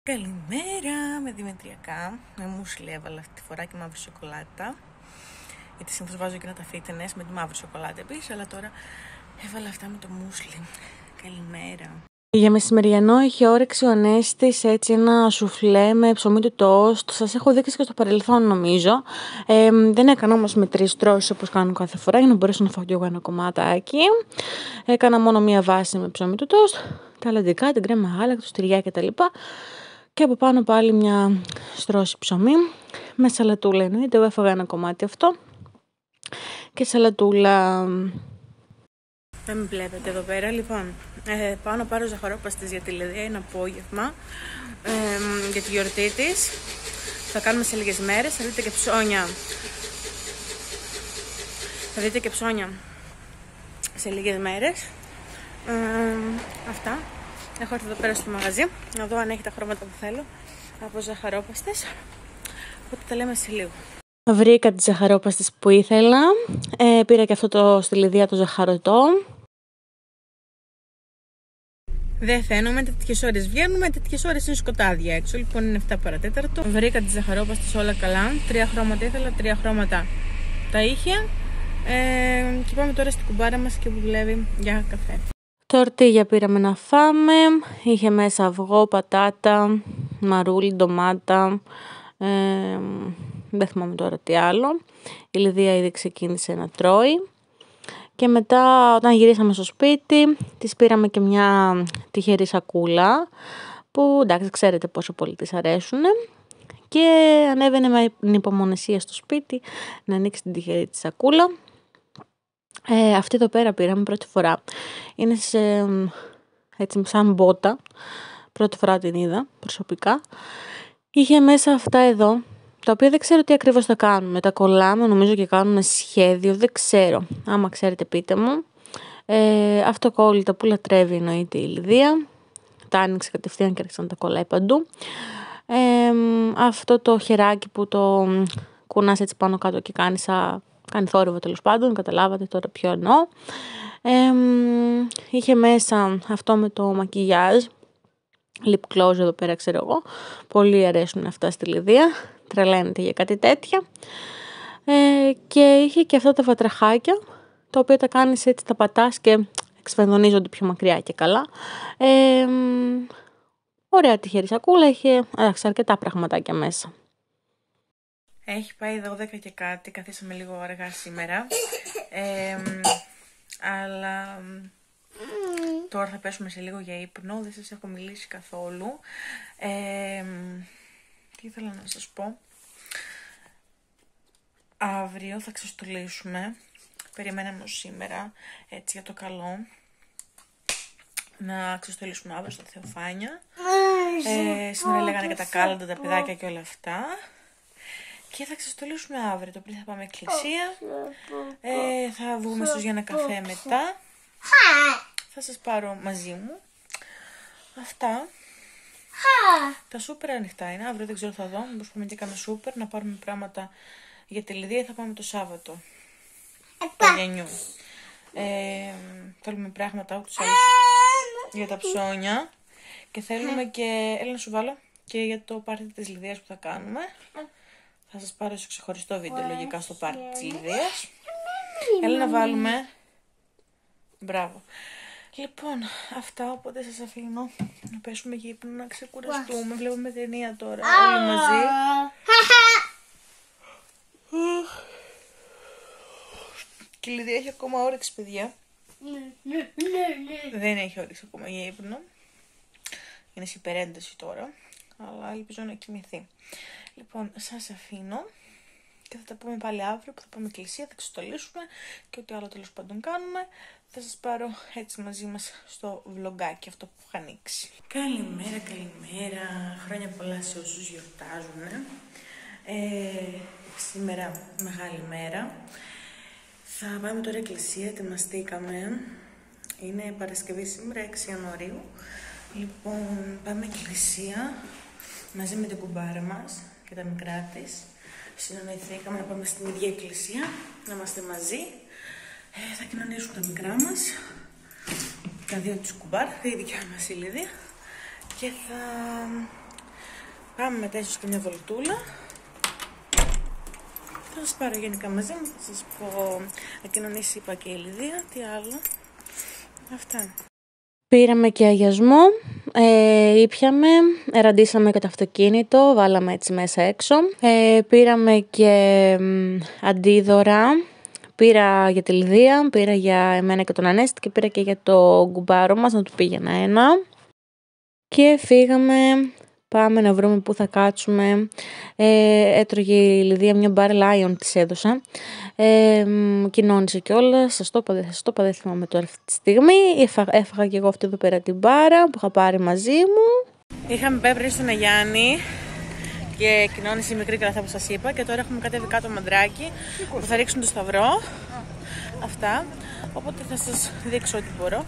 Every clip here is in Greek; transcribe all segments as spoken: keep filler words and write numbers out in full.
Καλημέρα με δημητριακά. Με μουσλι έβαλα αυτή τη φορά και μαύρη σοκολάτα. Γιατί συνήθως βάζω και να τα φίτενες με τη μαύρη σοκολάτα επίσης, αλλά τώρα έβαλα αυτά με το μουσλι. Καλημέρα. Για μεσημεριανό είχε όρεξη ο Ανέστης έτσι ένα σουφλέ με ψωμί του τόστ. Σας έχω δείξει και στο παρελθόν νομίζω. Ε, δεν έκανα όμως με τρεις τρώσεις όπως κάνω κάθε φορά για να μπορέσω να φάω κι εγώ ένα κομματάκι. Έκανα μόνο μία βάση με ψωμί του τόστ, τα αλαντικά, την κρέμα γάλακτος, το τυριά κτλ. Και από πάνω πάλι μια στρώση ψωμί με σαλατούλα εννοείται. Εγώ έφαγα ένα κομμάτι αυτό και σαλατούλα. Δεν με βλέπετε εδώ πέρα. Λοιπόν, ε, πάω να πάρω ζαχαρόπαστες για τη Λεδία ένα απόγευμα ε, για τη γιορτή της. Θα κάνουμε σε λίγες μέρες. Θα δείτε και ψώνια. Θα δείτε και ψώνια σε λίγες μέρες. Ε, αυτά. Έχω έρθει εδώ πέρα στο μαγαζί να δω αν έχει τα χρώματα που θέλω από ζαχαρόπαστες. Οπότε τα λέμε σε λίγο. Βρήκα τις ζαχαρόπαστες που ήθελα. Ε, πήρα και αυτό το στη Λιδία το ζαχαρωτό. Δεν θένουμε, τέτοιες ώρες βγαίνουμε, τέτοιες ώρες είναι σκοτάδια έξω. Λοιπόν είναι επτά παρατέταρτο. Βρήκα τις ζαχαρόπαστες όλα καλά. Τρία χρώματα ήθελα, τρία χρώματα τα είχε. Ε, και πάμε τώρα στην κουμπάρα μας και που δουλεύει για καφέ. Τορτίγια πήραμε να φάμε. Είχε μέσα αυγό, πατάτα, μαρούλι, ντομάτα. Ε, δεν θυμάμαι τώρα τι άλλο. Η Λιδία ήδη ξεκίνησε να τρώει. Και μετά όταν γυρίσαμε στο σπίτι της πήραμε και μια τυχερή σακούλα που εντάξει ξέρετε πόσο πολύ της αρέσουν. Και ανέβαινε με υπομονησία στο σπίτι να ανοίξει την τυχερή της σακούλα. Ε, αυτή εδώ πέρα πήραμε πρώτη φορά. Είναι σε, έτσι σαν μπότα. Πρώτη φορά την είδα προσωπικά. Είχε μέσα αυτά εδώ, τα οποία δεν ξέρω τι ακριβώς θα κάνουμε. Τα κολλάμε νομίζω και κάνουμε σχέδιο, δεν ξέρω. Άμα ξέρετε πείτε μου. Ε, αυτοκόλλητα που λατρεύει εννοείται η Λιδία. Τα άνοιξε κατευθείαν και άρχισε να τα κολλάει παντού. Ε, αυτό το χεράκι που το κουνάς έτσι πάνω κάτω και κάνει σαν... Κάνει θόρυβο τέλος πάντων, καταλάβατε τώρα ποιο εννοώ. Ε, είχε μέσα αυτό με το μακιγιάζ, lip gloss εδώ πέρα ξέρω εγώ. Πολύ αρέσουν αυτά στη Λιδία, τρελαίνεται για κάτι τέτοια. Ε, και είχε και αυτά τα βατραχάκια, τα οποία τα κάνεις έτσι, τα πατάς και εξφενδονίζονται πιο μακριά και καλά. Ε, ωραία τυχερή σακούλα, είχε αρκετά πραγματάκια μέσα. Έχει πάει δώδεκα και κάτι, καθίσαμε λίγο αργά σήμερα, ε, αλλά τώρα θα πέσουμε σε λίγο για ύπνο, δεν σας έχω μιλήσει καθόλου. Ε, τι ήθελα να σας πω, αύριο θα ξεστολίσουμε, περιμέναμε ως σήμερα, έτσι για το καλό, να ξεστολίσουμε αύριο στα Θεοφάνια. Ε, σήμερα λέγανε και τα κάλαντα, τα παιδάκια και όλα αυτά. Και θα ξεστολίσουμε αύριο. Το πρωί θα πάμε εκκλησία. Ε, θα βγούμε ίσως για ένα καφέ μετά. Θα σας πάρω μαζί μου. Αυτά. Τα σούπερ ανοιχτά είναι. Αύριο δεν ξέρω θα δω. Μήπως πάμε και κάνουμε σούπερ. Να πάρουμε πράγματα για τη Λιδία. Θα πάμε το Σάββατο. Το γενιού. Ε, θέλουμε πράγματα ούτως άλλως για τα ψώνια. Και θέλουμε και... Έλα να σου βάλω. Και για το πάρτι της Λιδίας που θα κάνουμε. Θα σας πάρω σε ξεχωριστό βίντεο λογικά στο πάρτι της Λιδίας. Έλα να βάλουμε. Μπράβο. Λοιπόν, αυτά, οπότε σας αφήνω να πέσουμε για ύπνο, να ξεκουραστούμε. Βλέπουμε ταινία τώρα, όλοι μαζί. Και η Λιδία έχει ακόμα όρεξη, παιδιά. Δεν έχει όρεξη ακόμα για ύπνο. Είναι σε υπερένταση τώρα, αλλά ελπίζω να κοιμηθεί. Λοιπόν, σας αφήνω και θα τα πούμε πάλι αύριο που θα πάμε εκκλησία, θα ξεστολίσουμε και ό,τι άλλο τέλος πάντων κάνουμε. Θα σας πάρω έτσι μαζί μας στο βλογκάκι αυτό που έχω ανοίξει. Καλημέρα, καλημέρα. Χρόνια πολλά σε όσους γιορτάζουν. Ε, σήμερα μεγάλη μέρα. Θα πάμε τώρα εκκλησία, ετοιμαστήκαμε. Είναι Παρασκευή σήμερα, έξι Ιανουαρίου. Λοιπόν, πάμε εκκλησία μαζί με την κουμπάρα μας και τα μικρά της. Συνεννοηθήκαμε να πάμε στην ίδια εκκλησία, να είμαστε μαζί. Ε, θα κοινωνήσουν τα μικρά μας, τα δύο της κουμπάρα, η δικιά μας η Λίδια. Και θα Πάμε μετά ίσως και μια βολτούλα. Θα σας πάρω γενικά μαζί μου, θα σας πω να κοινωνήσει, είπα, και η Λιδία, τι άλλο. Αυτά. Πήραμε και αγιασμό, ε, ήπιαμε, ραντίσαμε και το αυτοκίνητο, βάλαμε έτσι μέσα έξω. Ε, πήραμε και ε, αντίδωρα, πήρα για τη Λιδία, πήρα για εμένα και τον Ανέστη και πήρα και για το κουμπάρο μας, να του πήγαινα ένα. Και φύγαμε, πάμε να βρούμε πού θα κάτσουμε. Ε, έτρωγε η Λιδία μια μπαρ Lion, της έδωσα. Ε, κοινώνησε κιόλας, σας το είπα, δεν σας το είπα, δεν θυμάμαι τώρα αυτή τη στιγμή. Έφαγα, έφαγα και εγώ αυτή εδώ πέρα την μπάρα που είχα πάρει μαζί μου. Είχαμε πάει πριν στον Αγιάννη και κοινώνησε η μικρή κραθά που σας είπα και τώρα έχουμε κατέβει κάτω μαντράκι που θα ρίξουν το σταυρό. Αυτά, οπότε θα σας δείξω ό,τι μπορώ.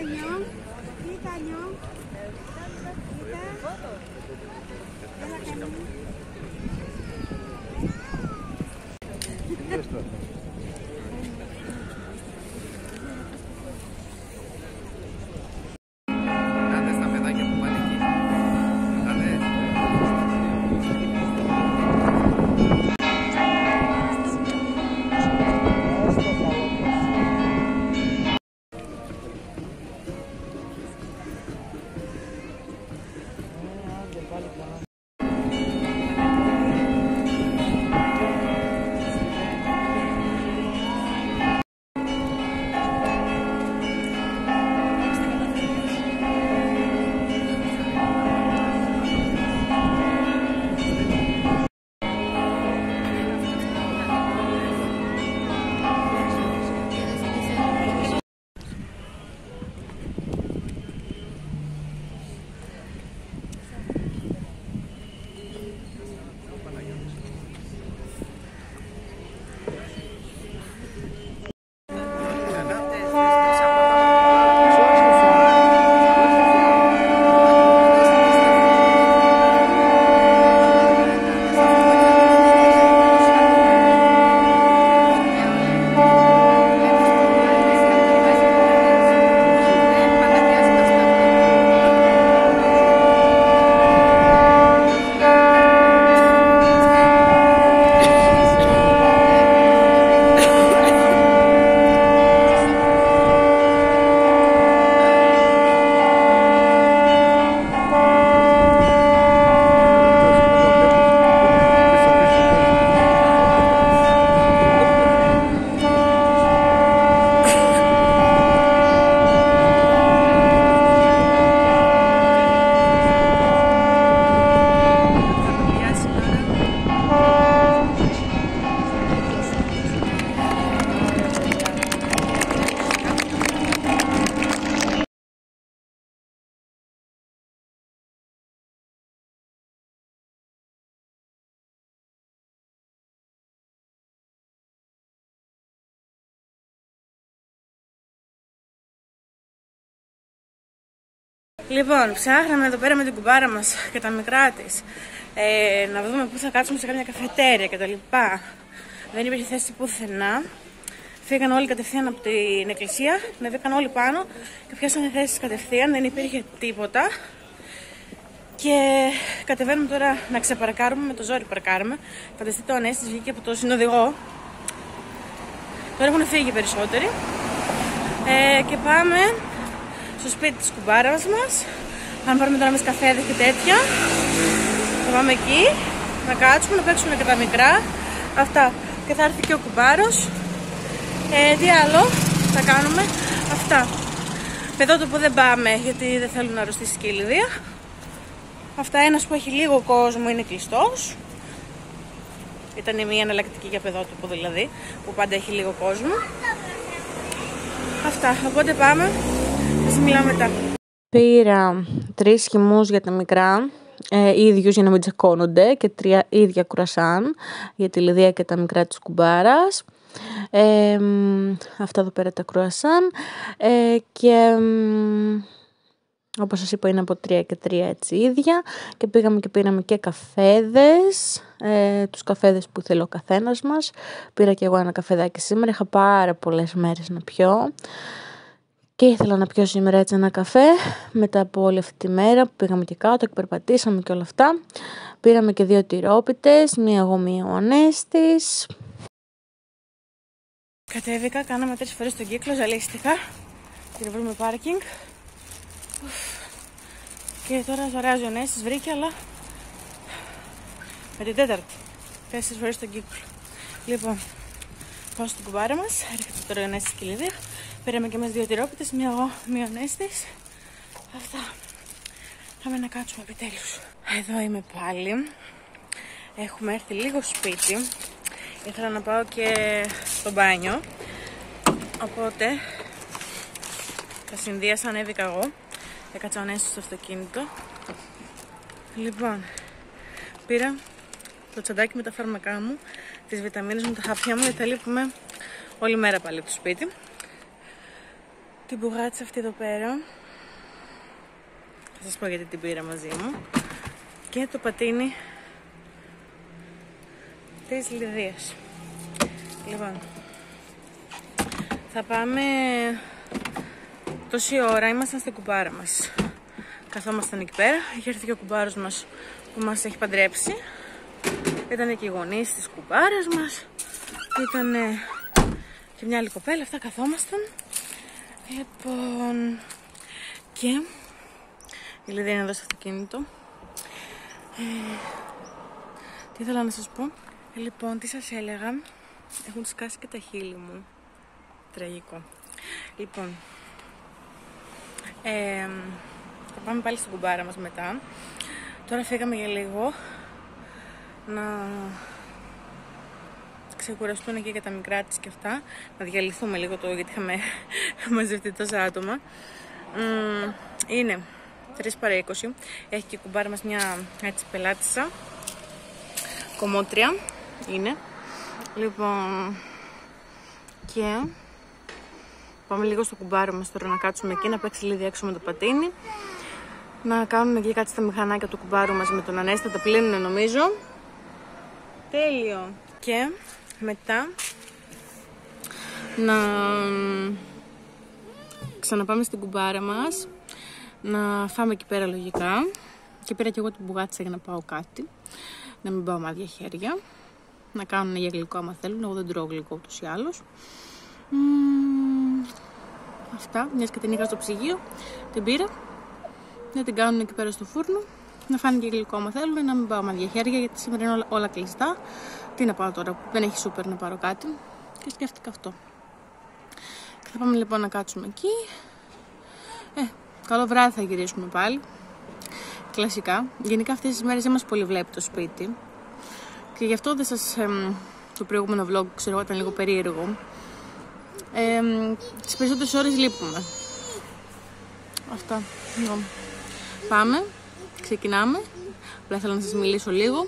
Λοιπόν, ψάχναμε εδώ πέρα με την κουμπάρα μας και τα μικρά της ε, να δούμε πού θα κάτσουμε σε κάποια καφετέρια κτλ. Δεν υπήρχε θέση πουθενά. Φύγαν όλοι κατευθείαν από την εκκλησία, ανεβήκαν όλοι πάνω και πιάσανε θέσεις κατευθείαν, δεν υπήρχε τίποτα. Και κατεβαίνουμε τώρα να ξεπαρκάρουμε, με το ζόρι παρκάρουμε. Φανταστείτε, ο Ανέστης βγήκε από το συνοδηγό. Τώρα έχουν φύγει περισσότεροι. Ε, και πάμε στο σπίτι της κουμπάρας μας. Αν πάρουμε τώρα μες καφέδες και τέτοια. Θα πάμε εκεί, να κάτσουμε, να παίξουμε και τα μικρά. Αυτά. Και θα έρθει και ο κουμπάρος. Ε, τι άλλο θα κάνουμε? Αυτά. Παιδότοπο δεν πάμε, γιατί δεν θέλουν να αρρωστήσει και η Λιδία. Αυτά, ένας που έχει λίγο κόσμο είναι κλειστός. Ήταν μια εναλλακτική για παιδότοπο δηλαδή, που πάντα έχει λίγο κόσμο. Αυτά, οπότε πάμε. Θα σας μιλάω μετά. Πήρα τρεις χυμούς για τα μικρά, ε, ίδιους για να μην τσακώνονται, και τρία ίδια κουρασάν για τη Λιδία και τα μικρά της κουμπάρας. Ε, αυτά εδώ πέρα τα κρουασάν ε, και όπως σας είπα είναι από τρία και τρία έτσι ίδια, και πήγαμε και πήραμε και καφέδες, ε, τους καφέδες που θέλω ο καθένας μας. Πήρα και εγώ ένα καφεδάκι σήμερα, είχα πάρα πολλές μέρες να πιω και ήθελα να πιω σήμερα έτσι ένα καφέ μετά από όλη αυτή τη μέρα που πήγαμε και κάτω και περπατήσαμε και όλα αυτά. Πήραμε και δύο τυρόπιτες, μία εγώ, μία ο Ανέστης. Κατέβηκα, κάναμε τρεις φορές τον κύκλο, ζαλίστηκα και να βρούμε πάρκινγκ. Και τώρα ζοράζει ο Ανέστης, βρήκε, αλλά με την τέταρτη. Τέσσερις φορές τον κύκλο. Λοιπόν, πάω στην κουμπάρα μας, έρχεται τώρα ο Ανέστης και η Λιδία. Πήραμε και εμείς δύο τυρόπιτες, μία εγώ, μία ο Ανέστης. Αυτά. Πάμε να κάτσουμε επιτέλους. Εδώ είμαι πάλι. Έχουμε έρθει λίγο σπίτι. Ήθελα να πάω και στο μπάνιο. Οπότε τα συνδύασα, ανέβηκα εγώ. Έκατσα ο Ανέστης στο αυτοκίνητο. Λοιπόν, πήρα το τσαντάκι με τα φάρμακά μου, τις βιταμίνες μου, τα χάπια μου, γιατί θα λείπουμε όλη μέρα πάλι από το σπίτι. Την μπουγάτσα αυτή εδώ πέρα. Θα σας πω γιατί την πήρα μαζί μου. Και το πατίνι της Λιδίας. Λοιπόν, θα πάμε τόση ώρα, ήμασταν στην κουμπάρα μας. Καθόμασταν εκεί πέρα, είχε έρθει και ο κουμπάρος μας που μας έχει παντρέψει. Ήταν και οι γονείς της κουμπάρας μας. Ήταν και μια άλλη κοπέλα, αυτά καθόμασταν. Λοιπόν, και η Λιδία είναι εδώ στο αυτοκίνητο. Ε, τι ήθελα να σας πω. Ε, λοιπόν, τι σας έλεγα. Έχουν σκάσει και τα χείλη μου. Τραγικό. Λοιπόν, ε, θα πάμε πάλι στην κουμπάρα μας μετά. Τώρα φύγαμε για λίγο να ξεκουραστούν εκεί και τα μικρά της και αυτά. Να διαλυθούμε λίγο το, γιατί είχαμε μαζευτεί τόσα άτομα. Mm, είναι τρεις παρά είκοσι. Έχει και η κουμπάρα μας μια έτσι πελάτησα. Κομμότρια είναι. Λοιπόν, και πάμε λίγο στο κουμπάρο μας τώρα να κάτσουμε εκεί, να παίξει λίγο έξω με το πατίνι. Να κάνουν εκεί κάτι στα μηχανάκια του κουμπάρου μας με τον Ανέστη, τα πλύνουν νομίζω. Τέλειο. Και μετά να ξαναπάμε στην κουμπάρα μας, να φάμε εκεί πέρα λογικά. Και πήρα και εγώ την μπουγάτσα για να πάω κάτι, να μην πάω με άδεια χέρια. Να κάνουν για γλυκό άμα θέλουν, εγώ δεν τρώω γλυκό ούτως ή άλλως. Mm, αυτά, μιας και την είχα στο ψυγείο, την πήρα. Να την κάνουν εκεί πέρα στο φούρνο. Να φάνε και γλυκό άμα θέλουν, να μην πάω με άδεια χέρια, γιατί σήμερα είναι όλα, όλα κλειστά. Τι να πάω τώρα, δεν έχει σούπερ να πάρω κάτι. Και σκέφτηκα αυτό. Και θα πάμε λοιπόν να κάτσουμε εκεί. Ε, καλό βράδυ θα γυρίσουμε πάλι. Κλασικά. Γενικά αυτές τις μέρες δεν μας πολύ βλέπει το σπίτι. Και γι' αυτό δεν σας... Ε, το προηγούμενο vlog, ξέρω εγώ, ήταν λίγο περίεργο. Ε, τις περισσότερες ώρες λείπουμε. Αυτά. No. Πάμε. Ξεκινάμε. Απλά θέλω να σας μιλήσω λίγο.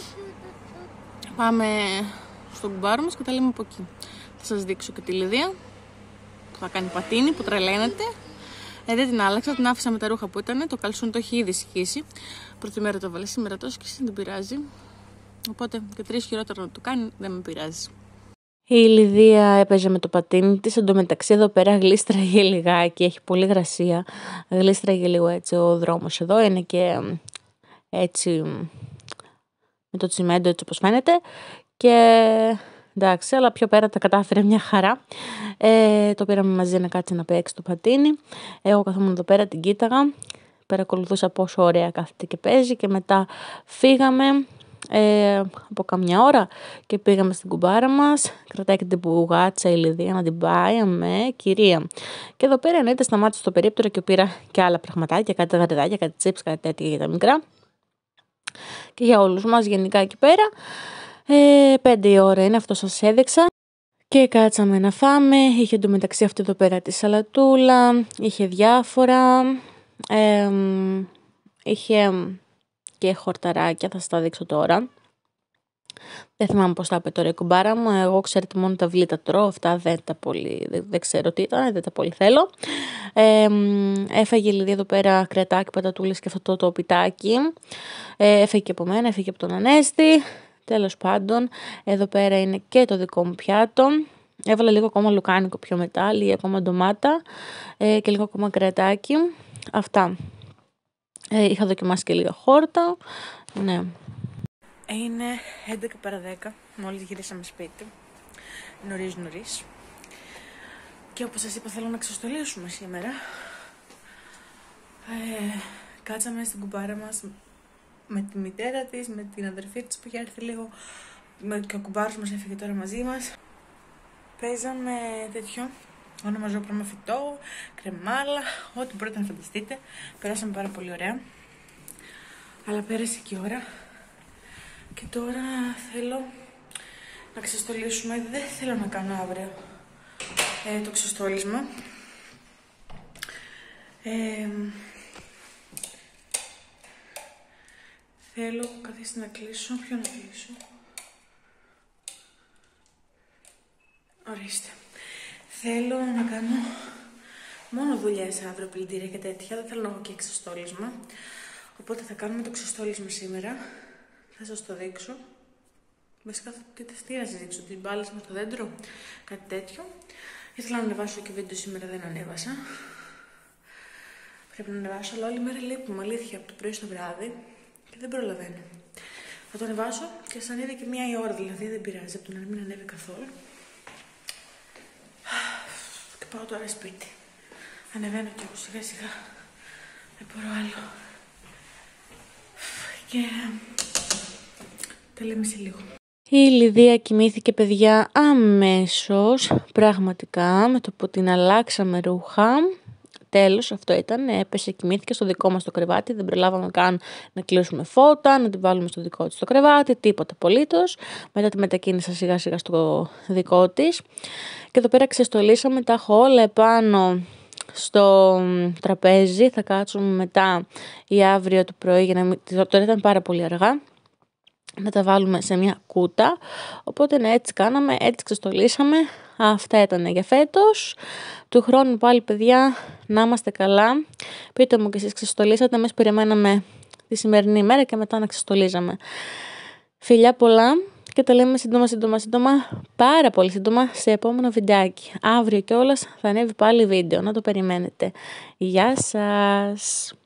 Πάμε στον κουμπάρο μας και τα λέμε από εκεί. Θα σας δείξω και τη Λιδία που θα κάνει πατίνι, που τρελαίνεται. Ε, δεν την άλλαξα, την άφησα με τα ρούχα που ήταν. Το καλσούν το έχει ήδη σκίσει. Πρώτη μέρα το βάλε, σήμερα το σκίσει, δεν την πειράζει. Οπότε και τρεις χειρότερο να το κάνει, δεν με πειράζει. Η Λιδία έπαιζε με το πατίνι της, εντωμεταξύ εδώ πέρα γλίστραγε λιγάκι, έχει πολύ γρασία. Γλίστραγε λίγο έτσι ο δρόμος εδώ, είναι και έτσι με το τσιμέντο έτσι όπως φαίνεται. Και εντάξει, αλλά πιο πέρα τα κατάφερε μια χαρά. Ε, το πήραμε μαζί να κάτσει να παίξει το πατίνι. Εγώ καθόμουν εδώ πέρα, την κοίταγα, παρακολουθούσα πόσο ωραία κάθεται και παίζει και μετά φύγαμε. Ε, από καμιά ώρα και πήγαμε στην κουμπάρα μας. Κρατάει και την μπουγάτσα η Λιδία να την πάει με κυρία. Και εδώ πέρα εννοείται σταμάτησε στο περίπτερο και πήρα και άλλα πραγματάκια, κάτι γαριδάκια, κάτι τσίπς, κάτι τέτοια για τα μικρά. Και για όλους μας γενικά εκεί πέρα. Ε, πέντε η ώρα είναι, αυτό σας έδειξα. Και κάτσαμε να φάμε. Είχε εντωμεταξύ αυτή εδώ πέρα τη σαλατούλα. Είχε διάφορα. Ε, είχε και χορταράκια, θα σας τα δείξω τώρα. Δεν θυμάμαι πώς τα είπε τώρα η κουμπάρα μου. Εγώ ξέρετε μόνο τα βλήτα τρώω. Αυτά δεν τα πολύ, δεν, δεν ξέρω τι ήταν, δεν τα πολύ θέλω. Ε, έφαγε η Λιδία εδώ πέρα κρεατάκι, πατατούλες και αυτό το, το πιτάκι. Ε, έφαγε και από μένα, έφαγε από τον Ανέστη. Τέλος πάντων, εδώ πέρα είναι και το δικό μου πιάτο. Έβαλα λίγο ακόμα λουκάνικο πιο μετά, λίγη ακόμα ντομάτα ε, και λίγο ακόμα κρεατάκι. Αυτά. Ε, είχα δοκιμάσει και λίγα χόρτα. Ναι. Είναι έντεκα παρά δέκα, μόλις γυρίσαμε σπίτι, νωρίς νωρίς. Και όπως σας είπα θέλω να ξεστολίσουμε σήμερα. Ε, κάτσαμε στην κουμπάρα μας με τη μητέρα της, με την αδερφή της που είχε έρθει λίγο, και ο κουμπάρος μας έφυγε τώρα μαζί μας. Παίζαμε τέτοιο, ονομαζόπρωμα φυτό, κρεμάλα, ό,τι μπορείτε να φανταστείτε. Περάσαμε πάρα πολύ ωραία. Αλλά πέρασε και η ώρα. Και τώρα θέλω να ξεστολίσουμε. Δεν θέλω να κάνω αύριο ε, το ξεστόλισμα. Ε, θέλω, καθίστε να κλείσω. Ποιο να κλείσω? Ορίστε. Θέλω να κάνω μόνο δουλειές αύριο, πλυντήρια και τέτοια. Δεν θέλω να έχω και ξεστόλισμα. Οπότε θα κάνουμε το ξεστόλισμα σήμερα. Θα σας το δείξω. Βασικά τι, τι να σας δείξω, την μπάλα με το δέντρο, κάτι τέτοιο. Ήθελα να ανεβάσω και βίντεο σήμερα, δεν ανέβασα. Πρέπει να ανεβάσω, αλλά όλη μέρα λείπουμε, αλήθεια, από το πρωί στο βράδυ και δεν προλαβαίνω. Θα το ανεβάσω και σας ανέβει και μία η ώρα, δηλαδή δεν πειράζει από το να μην ανέβει καθόλου. Και πάω τώρα σπίτι. Ανεβαίνω κι εγώ σιγά σιγά. Δεν μπορώ άλλο. Και τα λέμε σε λίγο. Η Λιδία κοιμήθηκε, παιδιά, αμέσως, πραγματικά, με το που την αλλάξαμε ρούχα. Τέλος, αυτό ήταν, έπεσε, κοιμήθηκε στο δικό μας το κρεβάτι, δεν προλάβαμε καν να κλείσουμε φώτα, να την βάλουμε στο δικό της το κρεβάτι, τίποτα απολύτως. Μετά τη μετακίνησα σιγά σιγά στο δικό της. Και εδώ πέρα ξεστολίσαμε, τα έχω όλα επάνω στο τραπέζι, θα κάτσουμε μετά ή αύριο το πρωί, για να μην... τώρα ήταν πάρα πολύ αργά, να τα βάλουμε σε μια κούτα, οπότε ναι, έτσι κάναμε, έτσι ξεστολίσαμε. Αυτά ήταν για φέτος. Του χρόνου πάλι, παιδιά, να είμαστε καλά. Πείτε μου και εσείς ξεστολίσατε, εμείς περιμέναμε τη σημερινή ημέρα και μετά να ξεστολίζαμε. Φιλιά πολλά και τα λέμε σύντομα σύντομα σύντομα, πάρα πολύ σύντομα, σε επόμενο βιντεάκι. Αύριο κιόλας θα ανέβει πάλι βίντεο, να το περιμένετε. Γεια σας!